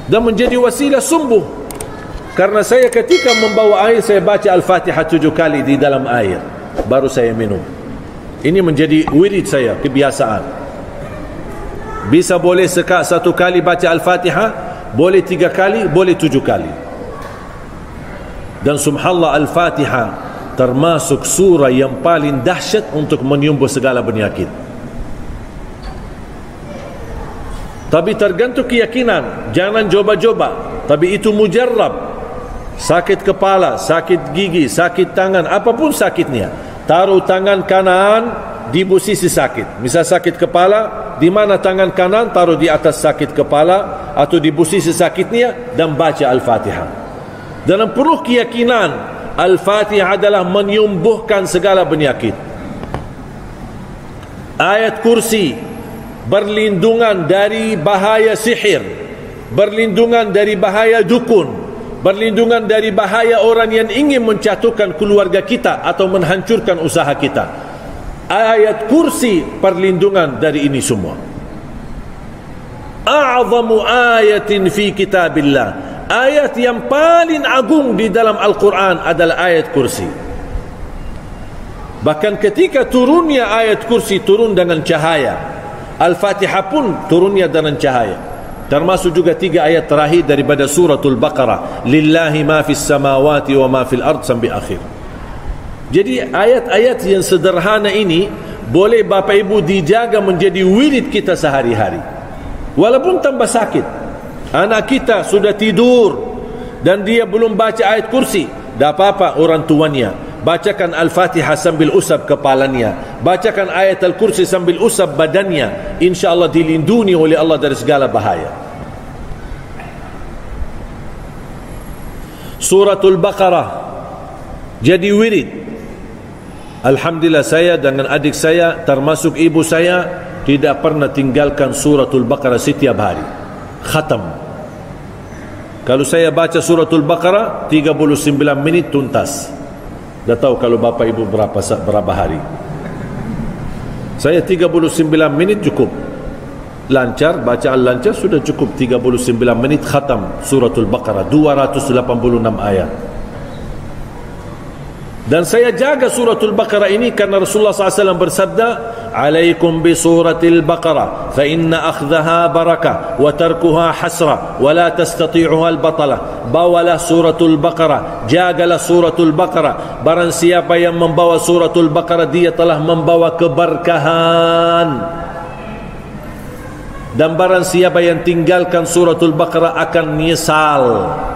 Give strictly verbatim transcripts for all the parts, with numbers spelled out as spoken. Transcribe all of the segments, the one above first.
dan menjadi wasilah sembuh. Karena saya ketika membawa air, saya baca Al-Fatihah tujuh kali di dalam air, baru saya minum. Ini menjadi wirid saya, kebiasaan. Bisa boleh sekak satu kali baca Al-Fatihah, boleh tiga kali, boleh tujuh kali. Dan subhanallah, Al-Fatihah termasuk surah yang paling dahsyat untuk menyembuh segala penyakit. Tapi tergantung keyakinan, jangan coba-coba. Tapi itu mujarrab. Sakit kepala, sakit gigi, sakit tangan, apapun sakitnya, taruh tangan kanan di posisi sakit. Misal sakit kepala, di mana tangan kanan taruh di atas sakit kepala atau di posisi sakitnya, dan baca Al-Fatihah. Dalam perlu keyakinan, Al-Fatihah adalah menyembuhkan segala penyakit. Ayat kursi berlindungan dari bahaya sihir, berlindungan dari bahaya dukun, berlindungan dari bahaya orang yang ingin menjatuhkan keluarga kita atau menghancurkan usaha kita. Ayat kursi perlindungan dari ini semua. A'zamu ayatin fi kitabillah, ayat yang paling agung di dalam Al-Quran adalah ayat kursi. Bahkan ketika turunnya ayat kursi, turun dengan cahaya. Al-Fatihah pun turunnya dengan cahaya. Termasuk juga tiga ayat terakhir daripada suratul Baqarah, lillahi ma fis samawati wa ma fil ard, sampai akhir. Jadi ayat-ayat yang sederhana ini boleh Bapak Ibu dijaga menjadi wirid kita sehari-hari. Walaupun tambah sakit, anak kita sudah tidur dan dia belum baca ayat kursi, tak apa-apa, orang tuanya bacakan Al-Fatihah sambil usap kepalanya, bacakan ayat Al-Kursi sambil usap badannya, insyaAllah dilindungi oleh Allah dari segala bahaya. Suratul Baqarah jadi wirid. Alhamdulillah, saya dengan adik saya termasuk ibu saya tidak pernah tinggalkan Suratul Baqarah setiap hari, khatam. Kalau saya baca Suratul Baqarah tiga puluh sembilan menit tuntas. Dah tahu kalau Bapak Ibu berapa berapa hari. Saya tiga puluh sembilan menit cukup. Lancar, bacaan lancar sudah cukup. Tiga puluh sembilan menit khatam Suratul Baqarah, dua ratus delapan puluh enam ayat. Dan saya jaga Suratul Baqarah ini karena Rasulullah sallallahu alaihi wasallam bersabda, alaikum bi suratil Baqarah fa inna akhdaha barakah wa tarkuha hasrah wa la tastati'uha al-batalah. Bawalah Suratul Baqarah, jagalah Suratul Baqarah. Barang siapa yang membawa Suratul Baqarah, dia telah membawa keberkahan. Dan barang siapa yang tinggalkan Suratul Baqarah akan menyesal.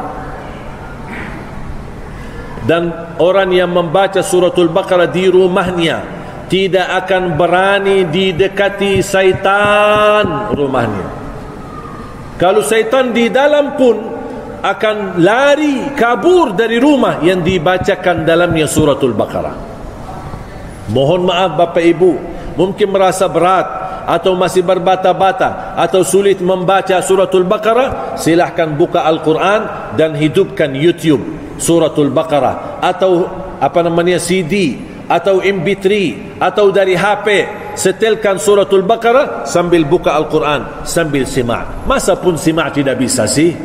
Dan orang yang membaca Suratul Baqarah di rumahnya tidak akan berani didekati syaitan rumahnya. Kalau syaitan di dalam pun akan lari kabur dari rumah yang dibacakan dalamnya Suratul Baqarah. Mohon maaf Bapak Ibu, mungkin merasa berat atau masih berbata-bata atau sulit membaca Suratul Baqarah, silahkan buka Al-Quran dan hidupkan YouTube Suratul Baqarah, atau apa namanya C D atau M P tiga atau dari H P, setelkan Suratul Baqarah sambil buka Al-Quran, sambil simak. Masa pun simak tidak bisa sih?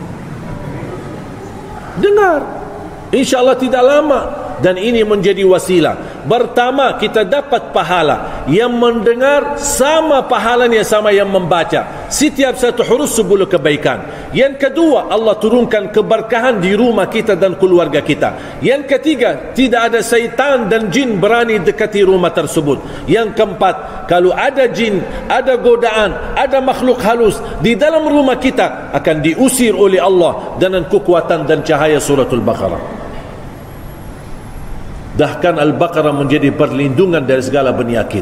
Dengar, insyaAllah tidak lama. Dan ini menjadi wasilah. Pertama, kita dapat pahala. Yang mendengar sama pahalanya sama yang membaca. Setiap satu huruf sepuluh kebaikan. Yang kedua, Allah turunkan keberkahan di rumah kita dan keluarga kita. Yang ketiga, tidak ada syaitan dan jin berani dekati rumah tersebut. Yang keempat, kalau ada jin, ada godaan, ada makhluk halus di dalam rumah kita, akan diusir oleh Allah dengan kekuatan dan cahaya Suratul Baqarah. Bahkan Al-Baqarah menjadi perlindungan dari segala penyakit.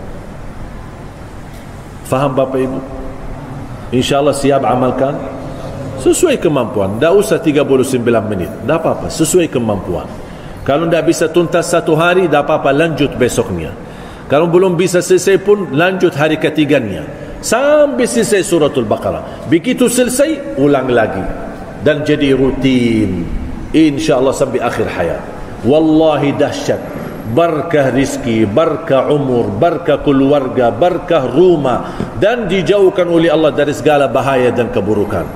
Faham Bapak Ibu? InsyaAllah siap amalkan sesuai kemampuan. Tak usah tiga puluh sembilan menit, tak apa-apa, sesuai kemampuan. Kalau tak bisa tuntas satu hari, tak apa-apa, lanjut besoknya. Kalau belum bisa selesai pun, lanjut hari ketiganya sampai selesai Suratul Baqarah. Begitu selesai, ulang lagi dan jadi rutin, InsyaAllah sampai akhir hayat. Wallahi dahsyat. Berkah rizki, berkah umur, berkah keluarga, berkah rumah, dan dijauhkan oleh Allah dari segala bahaya dan keburukan.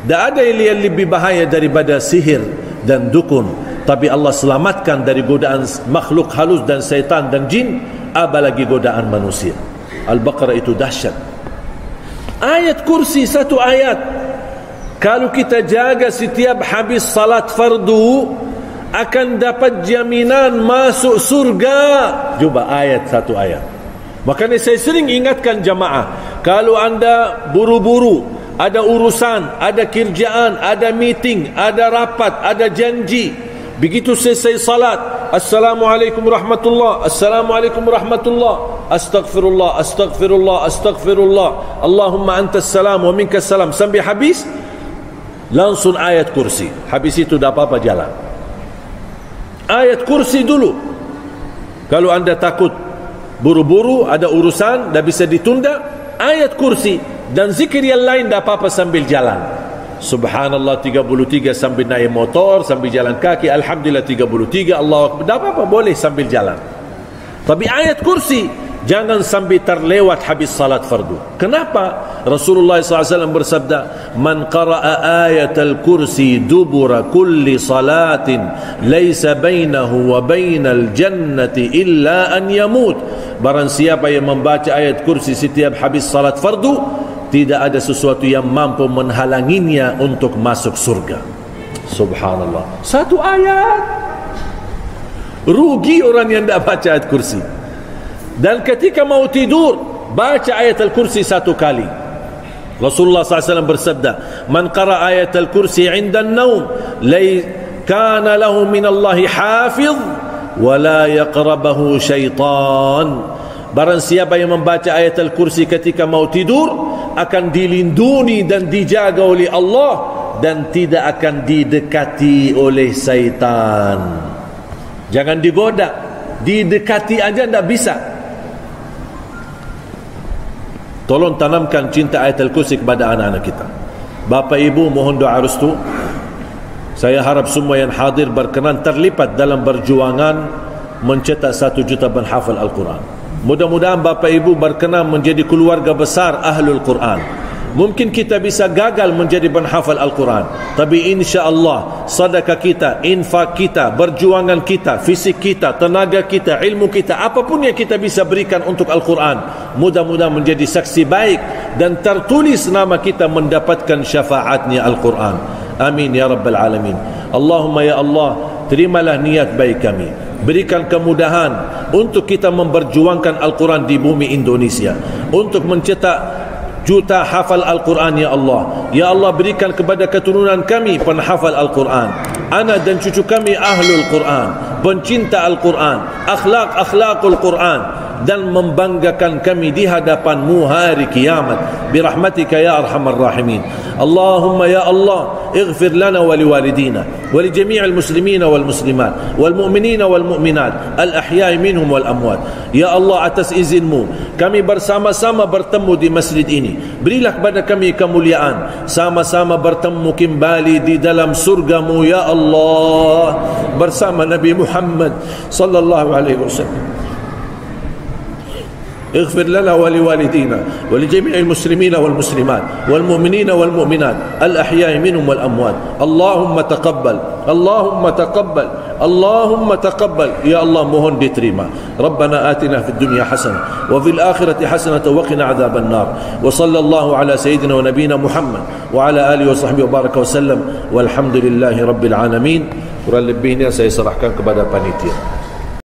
Tak ada yang lebih bahaya daripada sihir dan dukun, tapi Allah selamatkan dari godaan makhluk halus dan syaitan dan jin, apalagi godaan manusia. Al-Baqarah itu dahsyat. Ayat kursi satu ayat, kalau kita jaga setiap habis salat fardu, akan dapat jaminan masuk surga. Cuba ayat satu ayat. Makanya saya sering ingatkan jamaah, kalau anda buru-buru, ada urusan, ada kerjaan, ada meeting, ada rapat, ada janji, begitu selesai salat, Assalamualaikum warahmatullah, Assalamualaikum warahmatullah, Astaghfirullah, Astaghfirullah, Astaghfirullah, Allahumma antas salam wa minkas salam, sampai habis, langsung ayat kursi. Habis itu dah apa-apa jalan. Ayat kursi dulu. Kalau anda takut buru-buru, ada urusan, dah bisa ditunda, ayat kursi. Dan zikir yang lain dah apa-apa sambil jalan. Subhanallah tiga puluh tiga sambil naik motor, sambil jalan kaki, Alhamdulillah tiga puluh tiga, Allah Akbar, dah apa-apa boleh sambil jalan. Tapi ayat kursi jangan sampai terlewat habis salat fardu. Kenapa? Rasulullah sallallahu alaihi wasallam bersabda, "Man qara'a ayatal kursi dubura kulli salatin laisa bainahu wa bainal jannati illa an yamut." Barang siapa yang membaca ayat kursi setiap habis salat fardu, tidak ada sesuatu yang mampu menghalanginya untuk masuk surga. Subhanallah. Satu ayat. Rugi orang yang tidak baca ayat kursi. Dan ketika mau tidur, baca ayat al-kursi satu kali. Rasulullah sallallahu alaihi wasallam bersabda, "Man qara ayat al-kursi 'inda an-naum, lay kana lahu min Allah hafiz wa la yaqrabahu syaitan." Barang siapa yang membaca ayat al-kursi ketika mau tidur, akan dilindungi dan dijaga oleh Allah, dan tidak akan didekati oleh syaitan. Jangan digoda, didekati aja tidak bisa. Tolong tanamkan cinta ayat al-kursi kepada anak-anak kita. Bapak ibu mohon doa restu. Saya harap semua yang hadir berkenan terlibat dalam perjuangan mencetak satu juta penghafal Al-Quran. Mudah-mudahan Bapak Ibu berkenan menjadi keluarga besar Ahlul Quran. Mungkin kita bisa gagal menjadi penghafal Al-Quran, tapi insya Allah sedekah kita, infak kita, perjuangan kita, fisik kita, tenaga kita, ilmu kita, apapun yang kita bisa berikan untuk Al-Quran, mudah-mudahan menjadi saksi baik dan tertulis nama kita mendapatkan syafaatnya Al-Quran. Amin ya Rabbal Alamin. Allahumma ya Allah, terimalah niat baik kami, berikan kemudahan untuk kita memperjuangkan Al-Quran di bumi Indonesia, untuk mencetak juta hafal Al-Quran ya Allah. Ya Allah, berikan kepada keturunan kami penhafal Al-Quran, anak dan cucu kami Ahlul Quran, pencinta Al-Quran, akhlak-akhlakul Quran, dan membanggakan kami di hadapan-Mu hari kiamat birahmatika ya arhamar rahimin. Allahumma ya Allah, ighfir lana wa liwalidina wa li jami'il muslimina wal muslimat wal mu'minina wal mu'minat al ahya'i minhum wal amwat. Ya Allah, atas izin-Mu kami bersama-sama bertemu di masjid ini. Berilah kepada kami kemuliaan, sama-sama bertemu kembali di dalam surga-Mu ya Allah, bersama Nabi Muhammad sallallahu alaihi wasallam. اغفر لنا ولوالدينا ولجميع المسلمين والمسلمات والمؤمنين والمؤمنات الأحياء منهم والأموات. اللهم تقبل، اللهم تقبل، اللهم تقبل يا الله، mohon diterima. ربنا آتنا في الدنيا حسنة وفي الآخرة حسنة وقنا عذاب النار. وصلى الله على سيدنا ونبينا محمد وعلى آله وصحبه وبارك وسلم والحمد لله رب العالمين. Kurang lebihnya saya serahkan kepada panitia.